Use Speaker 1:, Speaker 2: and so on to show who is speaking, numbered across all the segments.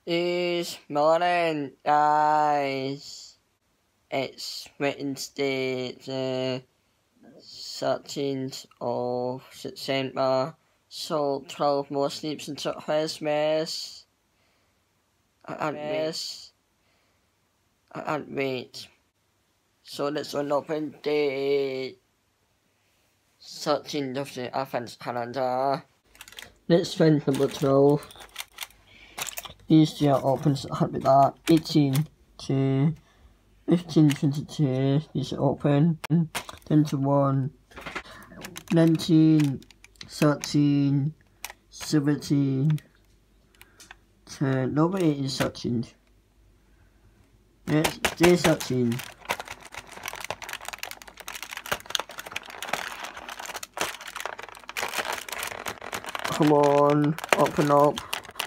Speaker 1: Is morning, guys. It's Wednesday, the 13th of September. So 12 more sleeps until Christmas. And wait. So let's open the 13th of the Advent calendar. Let's find number 12. Easier opens with that 18 to 15, 22 is open, 21, 19, 13, 17, 10, nobody is 13. Yes, day 13. Come on, open up.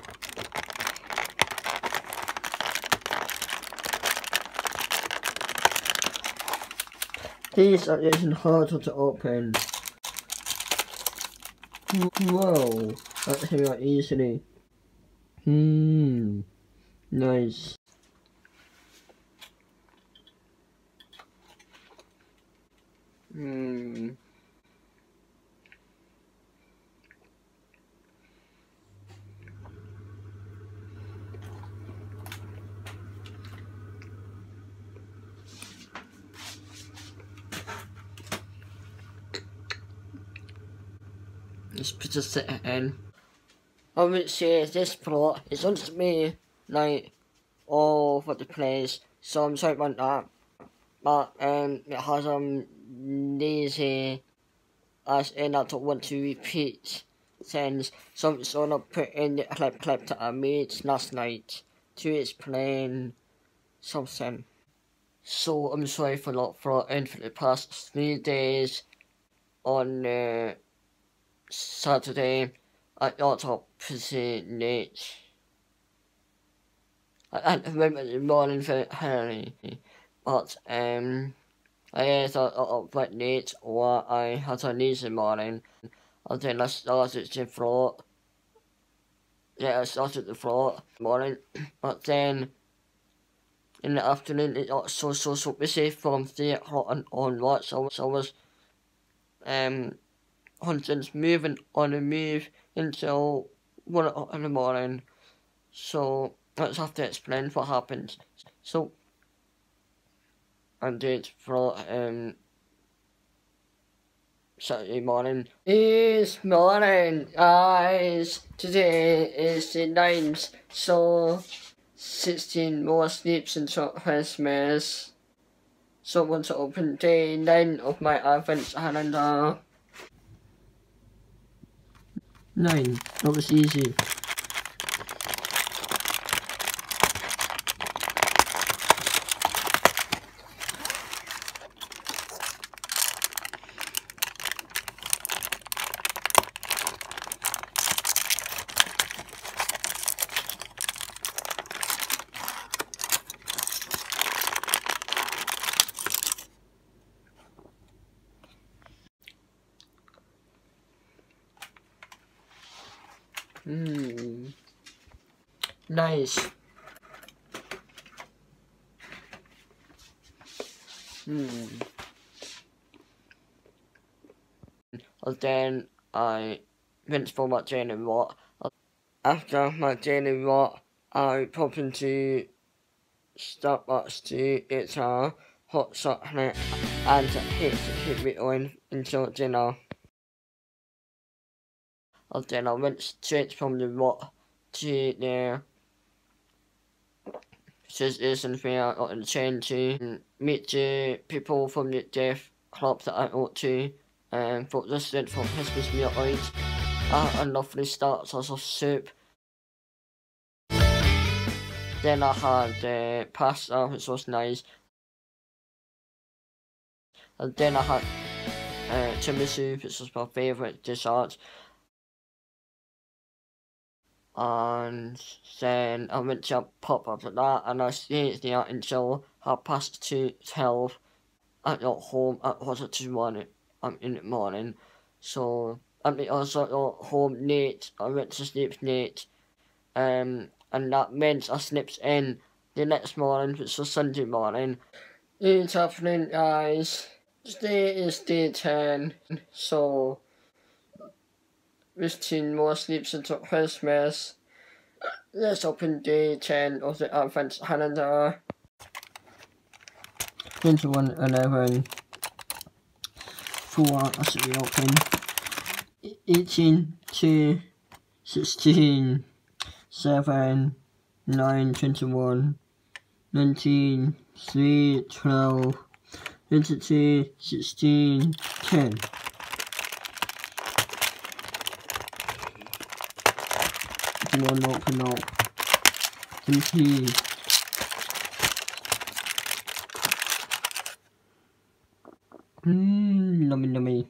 Speaker 1: These are getting harder to open. Whoa, that came out easily. Nice. Let's put a sit in. I would say this plot is on to me like all over the place, so I'm sorry about that. But because I'm lazy, as in I don't want to repeat things, so I'm just gonna put in the clip that I made last night to explain something. So I'm sorry for not floating for the past 3 days on Saturday. I got up pretty late. I went in the morning very early, but I either got up quite late or I had a lazy morning, and then I started the float. Yeah, I started the float morning, but then in the afternoon it got so busy from 3 o'clock onwards. So I was hunting's moving on the move until 1 o'clock in the morning. So let's have to explain what happened. So I did for Saturday morning. It's morning, guys. Today is the 9th, so 16 more sleeps until Christmas. So I want to open day 9 of my Advent calendar. 9, that was easy. Nice. And then I went for my daily walk. After my daily walk, I popped into Starbucks to get a hot chocolate and keep me going until dinner. And then I went straight from the walk to the station where I got on the train to meet the people from the deaf club that I went to for this went for Christmas meal out. A lovely starters of soup. Then I had pasta, which was nice. And then I had tiramisu, which was my favourite dessert. And then I went to a pub after that, and I stayed there until 12:30. I got home at 1:45 in the morning. So I also got home late. I went to sleep late. and that meant I slipped in the next morning, which was Sunday morning. It's happening, guys. Today is day 10, so visiting more sleeps until Christmas. Let's open day 10 of the Advent calendar. 21:11. 4 as we open. 18, 2, 16, 7, 9, 21, 19, 3, 12, 22, 16, 10. Come on, open up. 20. Yummy.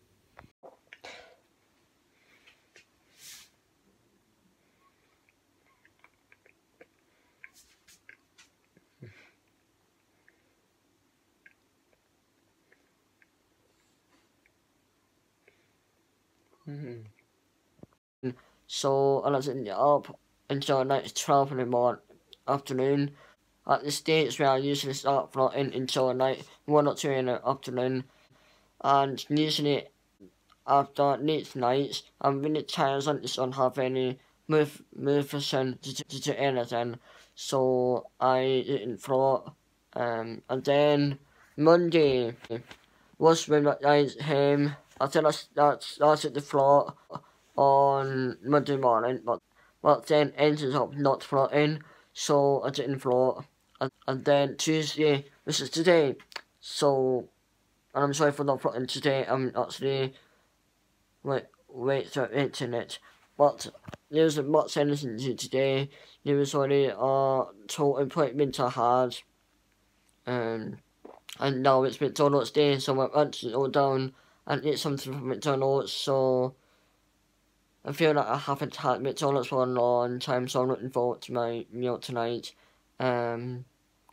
Speaker 1: So I was in up until like 12 in the afternoon. At the states where I usually start floating until like 1 or 2 in the afternoon, and usually after late nights I'm really tired and just don't have any motivation to do anything, so I didn't float. And then Monday was when I came. I think I started to float on Monday morning, but then ended up not floating, so I didn't float. And then Tuesday, this is today, so, and I'm sorry for not floating today, I'm actually, wait for internet, but there's a much anything to today. There was only a total appointment I had, and now it's McDonald's day, so I went to go down and eat something from McDonald's, so I feel like I haven't had McDonald's for a long time, so I'm looking forward to my meal tonight. And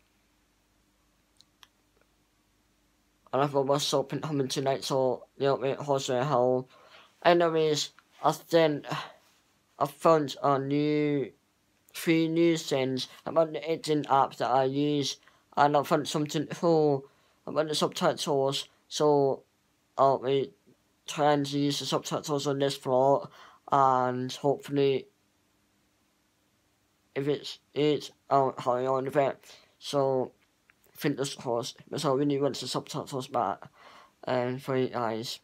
Speaker 1: I've got my shopping coming tonight, so wait, Jose Hell. Anyways, I think I found a 3 new things about the editing app that I use, and I found something cool about the subtitles, so I'll be trying to use the subtitles on this vlog, and hopefully if I'll carry on with it. So fingers crossed, because I really want the subtitles back for you guys.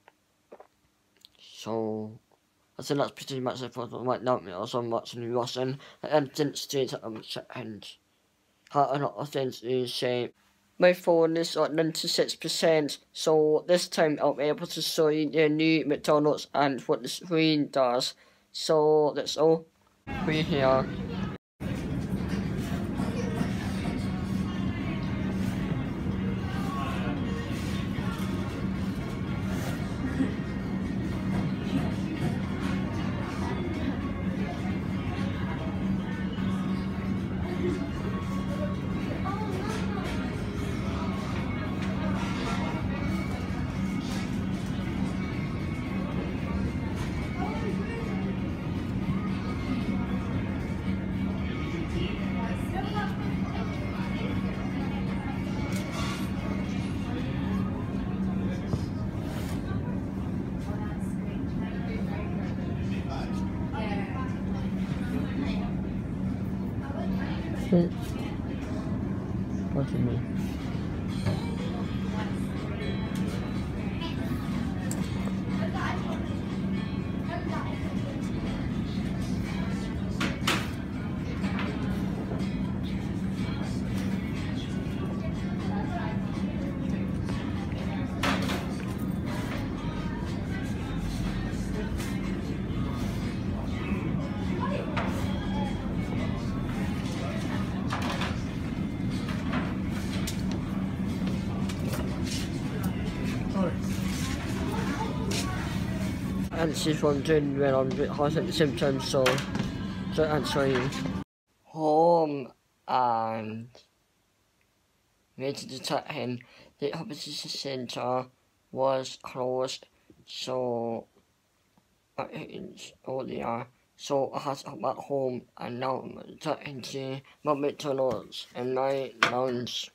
Speaker 1: So I think that's pretty much it for right now. Also, I'm watching Russian and didn't stay at the second. Had a lot of things to say. My phone is at 96%, so this time I'll be able to show you the new McDonald's and what the screen does. So that's all. We're here. What do you mean? And she's wondering when I'm a bit hot at the same time, so answering home and ready to tuck in. The opposition centre was closed, so it's earlier, So I had to come back home, and now I'm talking to my McDonald's in my lounge.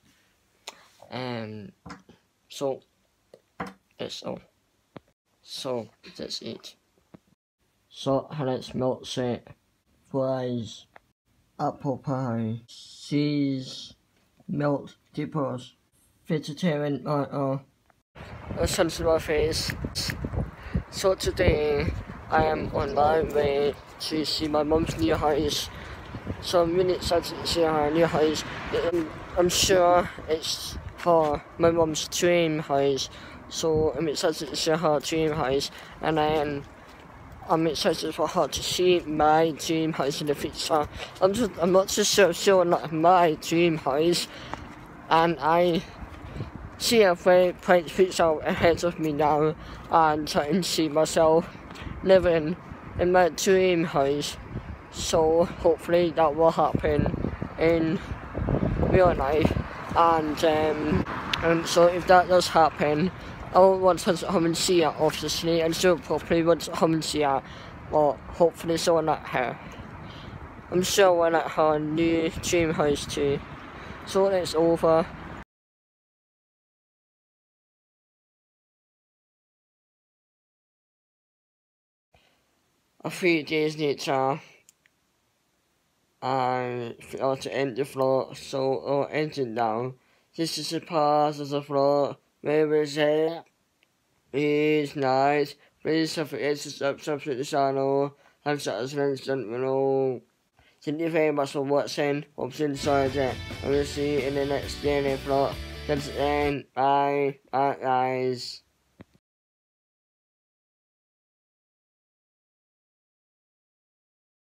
Speaker 1: So that's all. So that's it. So Alex milkshake, fries, apple pie, cheese, milk dippers, vegetarian burger. Listen to my face. So today I am on my way to see my mum's new house. So I'm really excited to see her new house. I'm sure it's for my mum's dream house. So I'm excited to see her dream house, and then I'm excited for her to see my dream house in the future. I'm not just showing like my dream house, and I see a very bright future ahead of me now, and I can see myself living in my dream house. So hopefully that will happen in real life, and so if that does happen, I won't want to come and see her obviously, and she'll probably want to come and see her, but hopefully so will let her. I'm sure we'll let her new dream house too. So it's over. A few days later, I forgot to end the vlog, so I'll end it now. This is the part of the vlog where we say it's nice. Please don't forget to subscribe to the channel and share this link down below. Thank you very much for watching. Hope you enjoyed it. I will see you in the next daily vlog. That's the end. Bye. Bye guys.